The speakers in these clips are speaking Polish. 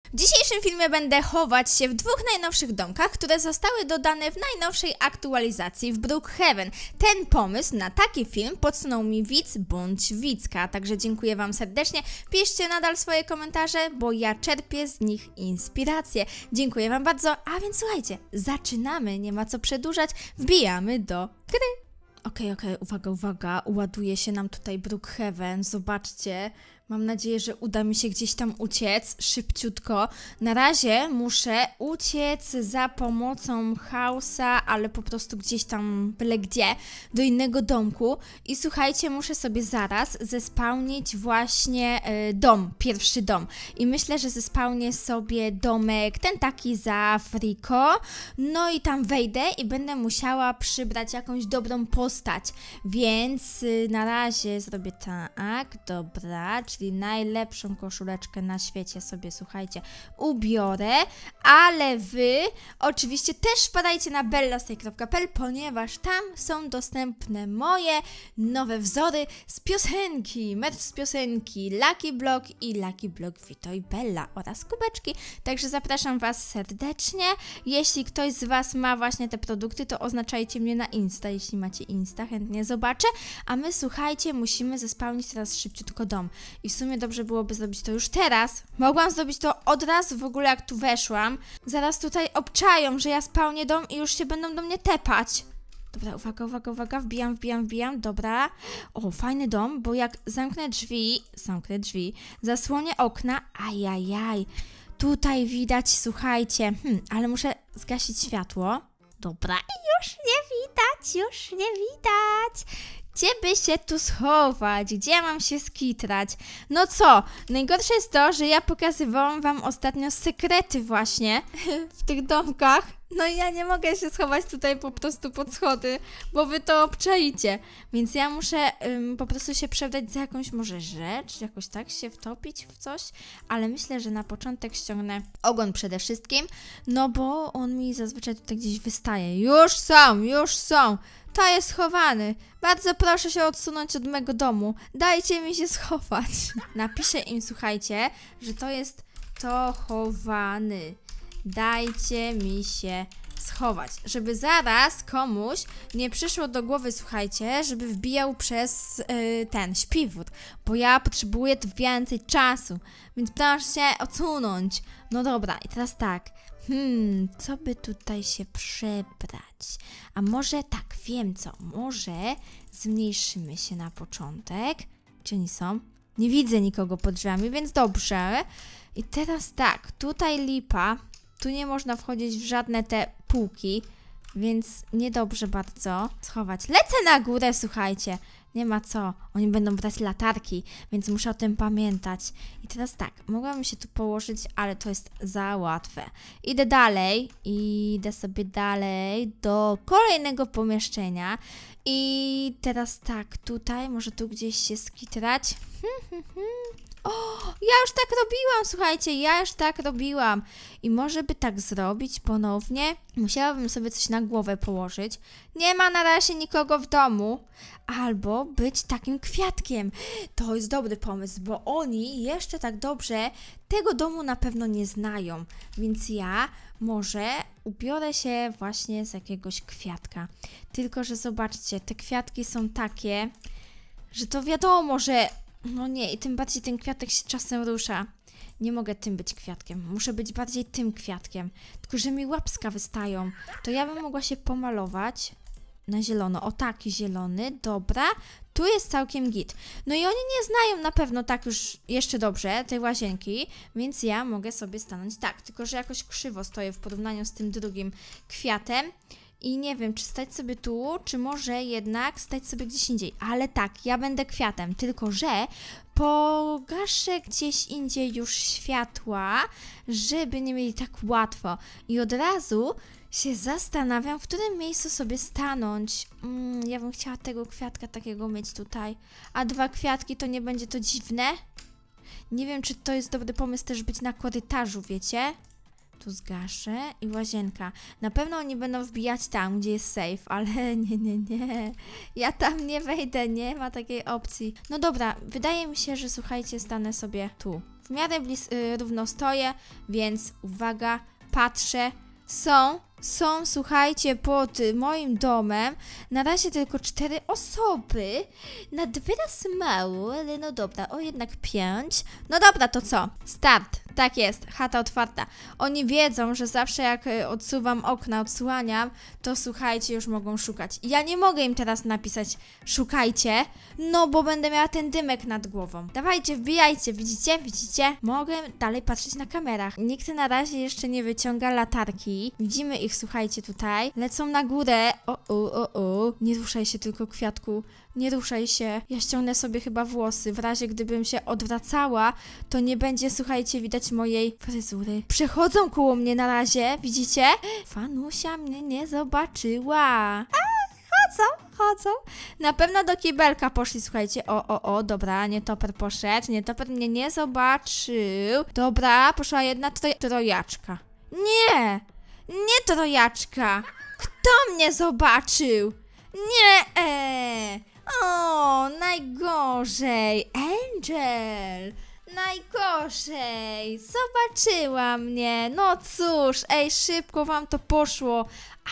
W dzisiejszym filmie będę chować się w dwóch najnowszych domkach, które zostały dodane w najnowszej aktualizacji w Brookhaven. Ten pomysł na taki film podsunął mi widz bądź widzka, także dziękuję Wam serdecznie. Piszcie nadal swoje komentarze, bo ja czerpię z nich inspirację. Dziękuję Wam bardzo, a więc słuchajcie, zaczynamy, nie ma co przedłużać, wbijamy do gry. Okej, uwaga, ładuje się nam tutaj Brookhaven, zobaczcie. Mam nadzieję, że uda mi się gdzieś tam uciec szybciutko. Na razie muszę uciec za pomocą House'a, ale po prostu gdzieś tam byle gdzie, do innego domku. I słuchajcie, muszę sobie zaraz zespałnić właśnie pierwszy dom. I myślę, że zespałnię sobie domek, ten taki za Afriko. No i tam wejdę i będę musiała przybrać jakąś dobrą postać. Więc na razie zrobię tak, dobra, czyli najlepszą koszuleczkę na świecie sobie, słuchajcie, ubiorę, ale wy oczywiście też wpadajcie na bellastay.pl, ponieważ tam są dostępne moje nowe wzory z piosenki, merch z piosenki Lucky Block i Lucky Block Vito i Bella oraz kubeczki, także zapraszam Was serdecznie. Jeśli ktoś z Was ma właśnie te produkty, to oznaczajcie mnie na Insta, jeśli macie Insta, chętnie zobaczę, a my, słuchajcie, musimy zespałnić teraz szybciutko dom i w sumie dobrze byłoby zrobić to już teraz. Mogłam zrobić to od razu w ogóle, jak tu weszłam. Zaraz tutaj obczają, że ja spałnię dom i już się będą do mnie tepać. Dobra, uwaga, wbijam, dobra. O, fajny dom, bo jak zamknę drzwi, zasłonię okna, ajajaj. Tutaj widać, słuchajcie, ale muszę zgasić światło. Dobra, i już nie widać. Gdzie by się tu schować? Gdzie mam się skitrać? No co? Najgorsze jest to, że ja pokazywałam Wam ostatnio sekrety właśnie w tych domkach. No i ja nie mogę się schować tutaj po prostu pod schody, bo Wy to obczaicie. Więc ja muszę po prostu się przebrać za jakąś może rzecz, jakoś tak się wtopić w coś. Ale myślę, że na początek ściągnę ogon przede wszystkim, no bo on mi zazwyczaj tutaj gdzieś wystaje. Już są! To jest schowany. Bardzo proszę się odsunąć od mego domu. Dajcie mi się schować. Napiszę im, słuchajcie, że to jest to chowany. Dajcie mi się schować. Żeby zaraz komuś nie przyszło do głowy, słuchajcie, żeby wbijał przez ten śpiwór. Bo ja potrzebuję tu więcej czasu. Więc proszę się odsunąć. No dobra, i teraz tak. Co by tutaj się przebrać? A może tak, wiem co, może zmniejszymy się na początek. Gdzie oni są? Nie widzę nikogo pod drzwiami, więc dobrze. I teraz tak, tutaj lipa, tu nie można wchodzić w żadne te półki, więc niedobrze bardzo schować. Lecę na górę, słuchajcie. Nie ma co, oni będą brać latarki, więc muszę o tym pamiętać. I teraz tak, mogłabym się tu położyć, ale to jest za łatwe. Idę sobie dalej do kolejnego pomieszczenia. I teraz tak, tutaj, może tu gdzieś się skitrać. O, ja już tak robiłam, słuchajcie, I może by tak zrobić ponownie? Musiałabym sobie coś na głowę położyć. Nie ma na razie nikogo w domu. Albo być takim kwiatkiem. To jest dobry pomysł, bo oni jeszcze tak dobrze tego domu na pewno nie znają. Więc ja może ubiorę się właśnie z jakiegoś kwiatka. Tylko że zobaczcie, te kwiatki są takie, że to wiadomo, że no nie, i tym bardziej ten kwiatek się czasem rusza. Nie mogę tym być kwiatkiem, muszę być bardziej tym kwiatkiem. Tylko że mi łapska wystają. To ja bym mogła się pomalować na zielono. O, taki zielony, dobra. Tu jest całkiem git. No i oni nie znają na pewno tak już jeszcze dobrze tej łazienki, więc ja mogę sobie stanąć tak. Tylko że jakoś krzywo stoję w porównaniu z tym drugim kwiatem. I nie wiem, czy stać sobie tu, czy może jednak stać sobie gdzieś indziej. Ale tak, ja będę kwiatem, tylko że pogaszę gdzieś indziej już światła, żeby nie mieli tak łatwo. I od razu się zastanawiam, w którym miejscu sobie stanąć. Ja bym chciała tego kwiatka takiego mieć tutaj. A dwa kwiatki, to nie będzie to dziwne? Nie wiem, czy to jest dobry pomysł też być na korytarzu, wiecie? Tu zgaszę i łazienka. Na pewno oni będą wbijać tam, gdzie jest safe, ale nie. Ja tam nie wejdę, nie ma takiej opcji. No dobra, wydaje mi się, że słuchajcie, stanę sobie tu, w w miarę równo stoję, więc uwaga, patrzę. Są, słuchajcie, pod moim domem na razie tylko 4 osoby. Nad wyraz mało, ale no dobra, jednak 5. No dobra, to co? Start. Tak jest, chata otwarta. Oni wiedzą, że zawsze jak odsuwam okna, odsłaniam, to słuchajcie, już mogą szukać. Ja nie mogę im teraz napisać szukajcie, no bo będę miała ten dymek nad głową. Dawajcie, wbijajcie, widzicie? Mogę dalej patrzeć na kamerach. Nikt na razie jeszcze nie wyciąga latarki. Widzimy ich, słuchajcie, tutaj. Lecą na górę. Nie ruszaj się tylko, kwiatku. Nie ruszaj się. Ja ściągnę sobie chyba włosy. W razie gdybym się odwracała, to nie będzie, słuchajcie, widać mojej fryzury. Przechodzą koło mnie na razie, widzicie? Fanusia mnie nie zobaczyła. Chodzą. Na pewno do kibelka poszli, słuchajcie. Dobra, nietoper poszedł. Nietoper mnie nie zobaczył. Dobra, poszła jedna trojaczka. Nie trojaczka. Kto mnie zobaczył? Nie. O, najgorzej. Angel. Najgorzej. Zobaczyła mnie. No cóż, szybko wam to poszło.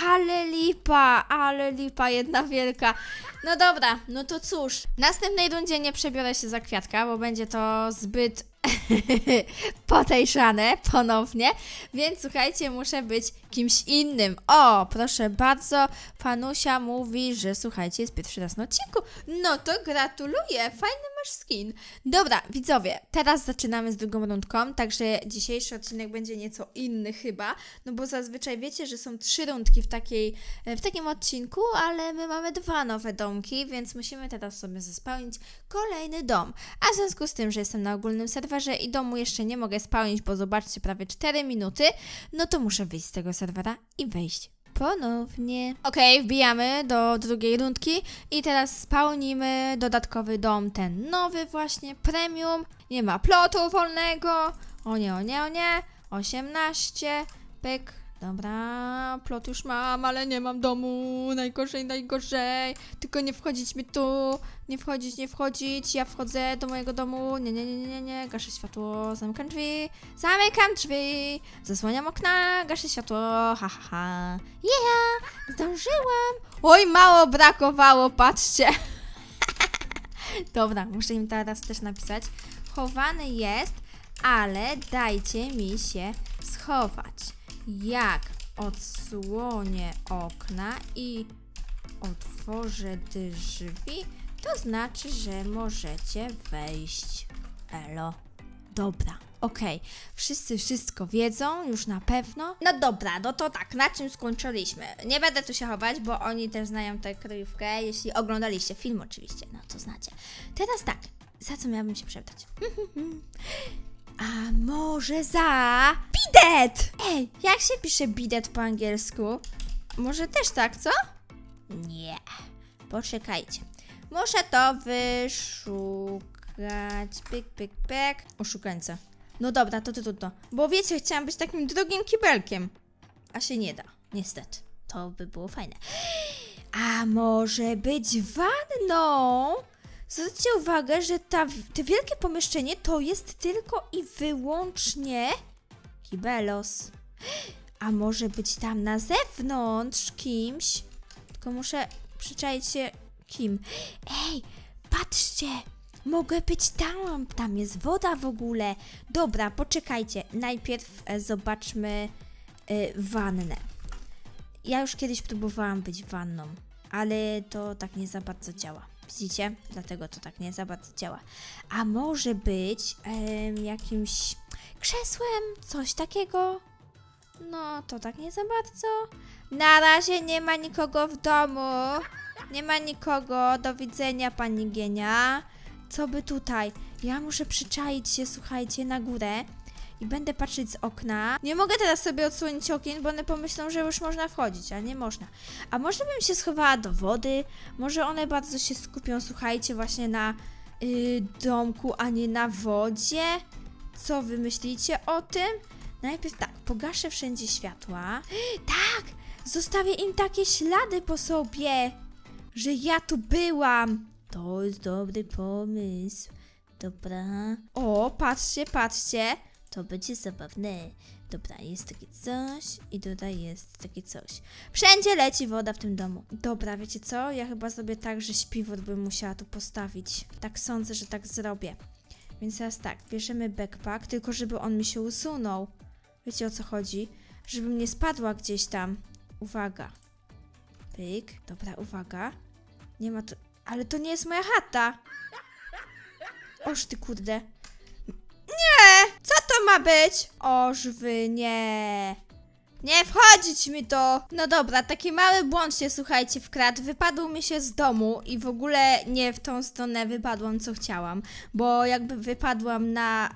Ale lipa jedna wielka. No dobra, no to cóż. W następnej rundzie nie przebiorę się za kwiatka, bo będzie to zbyt podejrzane ponownie, więc słuchajcie, muszę być kimś innym. O, proszę bardzo, Fanusia mówi, że słuchajcie, jest pierwszy raz na odcinku. No to gratuluję, fajny masz skin. Dobra, widzowie, teraz zaczynamy z drugą rundką, także dzisiejszy odcinek będzie nieco inny chyba, no bo zazwyczaj wiecie, że są 3 rundki w takim odcinku, ale my mamy 2 nowe domki, więc musimy teraz sobie zespełnić kolejny dom. A w związku z tym, że jestem na ogólnym serwerze i domu jeszcze nie mogę spełnić, bo zobaczcie, prawie 4 minuty, no to muszę wyjść z tego serwera i wejść ponownie. Okej, wbijamy do drugiej rundki i teraz spełnimy dodatkowy dom, ten nowy właśnie, premium. Nie ma plotu wolnego. O nie. 18, pyk. Dobra, plot już mam, ale nie mam domu. Najgorzej. Tylko nie wchodzić mi tu. Nie wchodzić. Ja wchodzę do mojego domu. Nie. Gaszę światło. Zamykam drzwi. Zasłaniam okna. Gaszę światło. Ha. Zdążyłam. Oj, mało brakowało, patrzcie. Dobra, muszę im teraz też napisać. Chowany jest, ale dajcie mi się schować. Jak odsłonię okna i otworzę drzwi, to znaczy, że możecie wejść. Elo. Dobra, okej. Wszyscy wszystko wiedzą, już na pewno. No dobra, no to tak, na czym skończyliśmy? Nie będę tu się chować, bo oni też znają tę kryjówkę, jeśli oglądaliście film oczywiście, no to znacie. Teraz tak, za co miałabym się przebrać? A może za bidet? Jak się pisze bidet po angielsku? Może też tak, co? Nie. Poczekajcie. Muszę to wyszukać. Pyk. Oszukańca. No dobra, to. Bo wiecie, chciałam być takim drugim kibelkiem. A się nie da, niestety. To by było fajne. A może być wanną? Zwróćcie uwagę, że te wielkie pomieszczenie to jest tylko i wyłącznie kibelos. A może być tam na zewnątrz kimś? Tylko muszę przyczaić się kim. Patrzcie! Mogę być tam. Tam jest woda w ogóle. Dobra, poczekajcie. Najpierw zobaczmy wannę. Ja już kiedyś próbowałam być wanną, ale to tak nie za bardzo działa. Widzicie? Dlatego to tak nie za bardzo działa. A może być jakimś krzesłem? Coś takiego? No, to tak nie za bardzo. Na razie nie ma nikogo w domu. Nie ma nikogo. Do widzenia, pani Gienia. Co by tutaj? Ja muszę przyczaić się, słuchajcie, na górę. I będę patrzeć z okna. Nie mogę teraz sobie odsłonić okien, bo one pomyślą, że już można wchodzić, a nie można. A może bym się schowała do wody? Może one bardzo się skupią, słuchajcie, właśnie na domku, a nie na wodzie? Co wy myślicie o tym? Najpierw tak, pogaszę wszędzie światła. Tak! Zostawię im takie ślady po sobie, że ja tu byłam. To jest dobry pomysł. Dobra. O, patrzcie, patrzcie. To będzie zabawne. Dobra, jest takie coś i tutaj jest takie coś. Wszędzie leci woda w tym domu. Dobra, wiecie co? Ja chyba zrobię tak, że śpiwór bym musiała tu postawić. Tak sądzę, że tak zrobię. Więc teraz tak, bierzemy backpack, tylko żeby on mi się usunął. Wiecie o co chodzi? Żebym nie spadła gdzieś tam. Uwaga. Pyk. Dobra, uwaga. Nie ma to... Ale to nie jest moja chata. Oż ty kurde. Nie! Co to ma być? Oż wy nie. Nie wchodzić mi to! No dobra, taki mały błąd się, słuchajcie, wkradł. Wypadł mi się z domu i w ogóle nie w tą stronę wypadłam, co chciałam. Bo jakby wypadłam na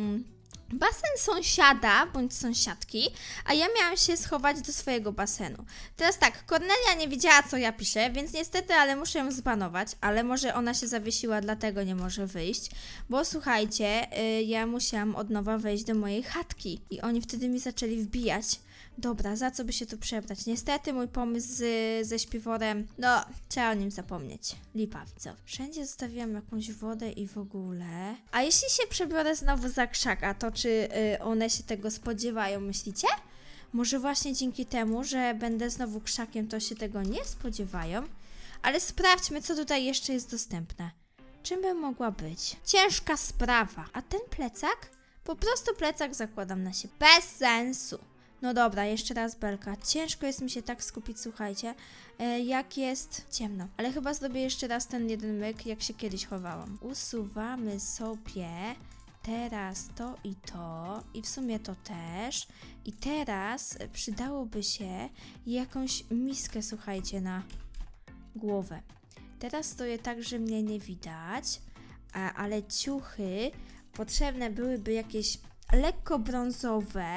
basen sąsiada bądź sąsiadki, a ja miałam się schować do swojego basenu. Teraz tak, Kornelia nie wiedziała, co ja piszę, więc niestety, ale muszę ją zbanować, ale może ona się zawiesiła, dlatego nie może wyjść, bo słuchajcie, ja musiałam od nowa wejść do mojej chatki i oni wtedy mi zaczęli wbijać. Dobra, za co by się tu przebrać? Niestety mój pomysł ze śpiworem, no, trzeba o nim zapomnieć. Lipa, widzowie. Wszędzie zostawiłam jakąś wodę i w ogóle. A jeśli się przebiorę znowu za krzaka, to czy one się tego spodziewają, myślicie? Może właśnie dzięki temu, że będę znowu krzakiem, to się tego nie spodziewają. Ale sprawdźmy, co tutaj jeszcze jest dostępne. Czym by mogła być? Ciężka sprawa. A ten plecak? Po prostu plecak zakładam na siebie. Bez sensu. No dobra, jeszcze raz belka. Ciężko jest mi się tak skupić, słuchajcie, jak jest ciemno. Ale chyba zrobię jeszcze raz ten jeden myk, jak się kiedyś chowałam. Usuwamy sobie teraz to i w sumie to też. I teraz przydałoby się jakąś miskę, słuchajcie, na głowę. Teraz stoję tak, że mnie nie widać, ale ciuchy potrzebne byłyby jakieś lekko brązowe,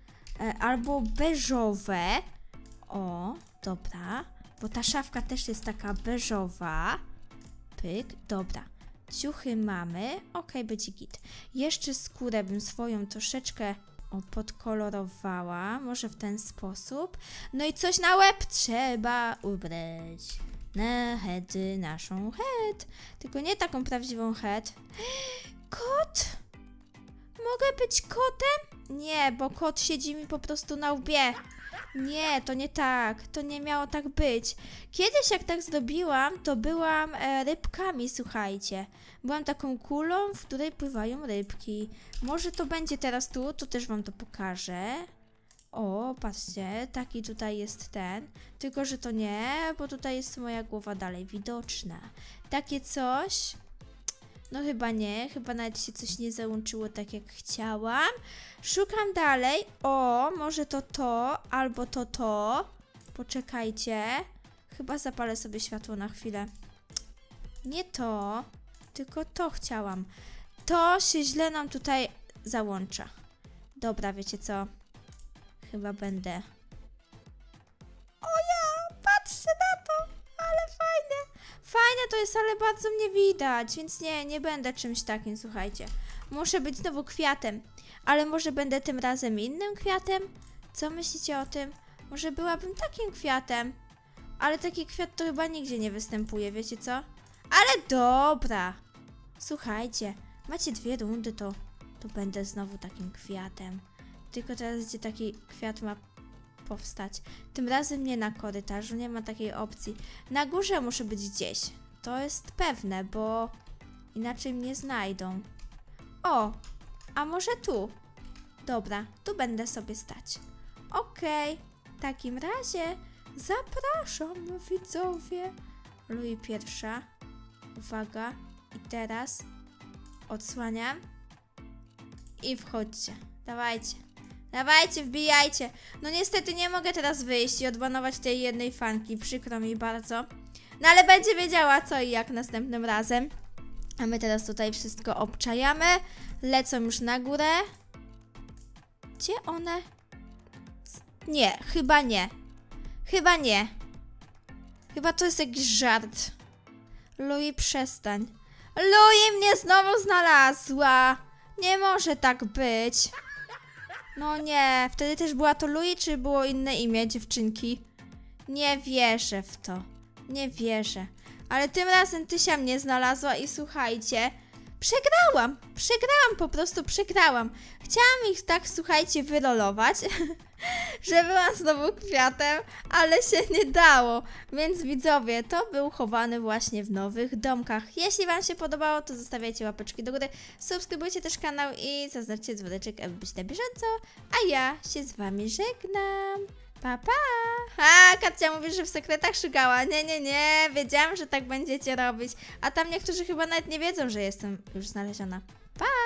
albo beżowe. O, dobra. Bo ta szafka też jest taka beżowa. Pyk, dobra. Ciuchy mamy. Okej, będzie git. Jeszcze skórę bym swoją troszeczkę podkolorowała. Może w ten sposób. No i coś na łeb trzeba ubrać. Na head, naszą head. Tylko nie taką prawdziwą head. Kot? Mogę być kotem? Nie, bo kot siedzi mi po prostu na łbie. Nie, to nie tak. To nie miało tak być. Kiedyś jak tak zrobiłam, to byłam rybkami, słuchajcie. Byłam taką kulą, w której pływają rybki. Może to będzie teraz tu, to też wam to pokażę. O, patrzcie, taki tutaj jest ten. Tylko, że to nie, bo tutaj jest moja głowa dalej widoczna. Takie coś... No chyba nie, chyba nawet się coś nie załączyło tak jak chciałam. Szukam dalej. O, może to, albo to. Poczekajcie. Chyba zapalę sobie światło na chwilę. Nie to, tylko to chciałam. To się źle nam tutaj załącza. Dobra, wiecie co? Chyba będę... O ja, patrzcie na to, ale fajne. Fajne to jest, ale bardzo mnie widać, więc nie będę czymś takim, słuchajcie. Muszę być znowu kwiatem, ale może będę tym razem innym kwiatem? Co myślicie o tym? Może byłabym takim kwiatem, ale taki kwiat to chyba nigdzie nie występuje, wiecie co? Ale dobra. Słuchajcie, macie 2 rundy, to będę znowu takim kwiatem. Tylko teraz gdzie taki kwiat ma powstać. Tym razem nie na korytarzu, nie ma takiej opcji. Na górze muszę być gdzieś. To jest pewne, bo inaczej mnie znajdą. O, a może tu? Dobra, tu będę sobie stać. Okej, w takim razie zapraszam, widzowie. Louis pierwsza. Uwaga. I teraz odsłaniam. I wchodźcie. Dawajcie. Dawajcie, wbijajcie. No niestety nie mogę teraz wyjść i odbanować tej jednej fanki. Przykro mi bardzo. No ale będzie wiedziała co i jak następnym razem. A my teraz tutaj wszystko obczajamy. Lecą już na górę. Gdzie one? Nie, chyba nie. Chyba nie. Chyba to jest jakiś żart. Louis, przestań. Louis mnie znowu znalazła. Nie może tak być. No nie, wtedy też była to Louis, czy było inne imię dziewczynki? Nie wierzę w to. Nie wierzę. Ale tym razem Tysia mnie znalazła i słuchajcie, Przegrałam, po prostu przegrałam. Chciałam ich tak, słuchajcie, wyrolować, że byłam znowu kwiatem, ale się nie dało. Więc widzowie, to był chowany właśnie w nowych domkach. Jeśli wam się podobało, to zostawiajcie łapeczki do góry, subskrybujcie też kanał i zaznaczcie dzwoneczek, aby być na bieżąco. A ja się z wami żegnam. Pa, pa! A, Katia mówi, że w sekretach szukała. Nie, wiedziałam, że tak będziecie robić. A tam niektórzy chyba nawet nie wiedzą, że jestem już znaleziona. Pa!